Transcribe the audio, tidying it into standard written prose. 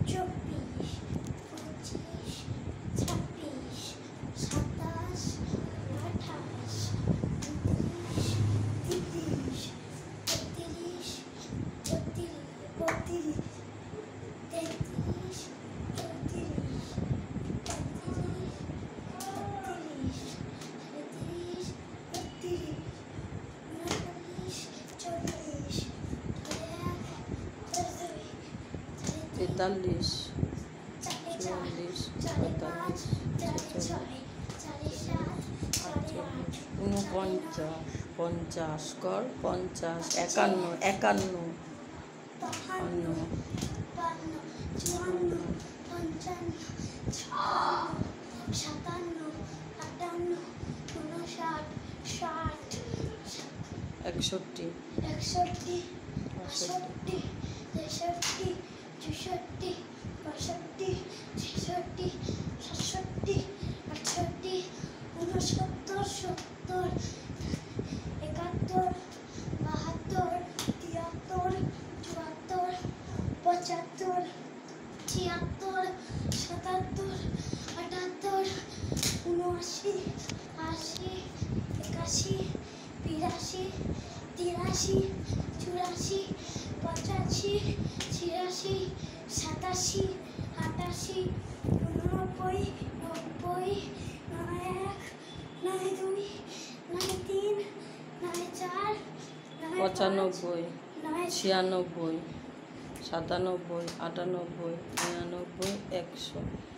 চব্বিশ, পঁচিশ, ছাব্বিশ, সাতাশ, আঠাশ, উনত্রিশ, তিরিশ, একত্রিশ, বত্রিশ, তেত্রিশ, চৌত্রিশ, পঁয়ত্রিশ, ছত্রিশ, সাঁইত্রিশ, আটত্রিশ, উনচল্লিশ, চল্লিশ, 43, 44, 45, 46, 49, 50 কর 50, 51, 51, 52, 54, 55, 56, 57, 58, 59, 60, 61, 61, 62, 63, 64, 65, 66, 67, 68, 69, 70, 71, 72, 73, 74, 75, 76, 77, 78, 79, 80, 81, 82, 83, 84, 85, 86, 87, 88, 89, 90, 91, 92, 93, 94, 95, 96, 97, 98, 99, 100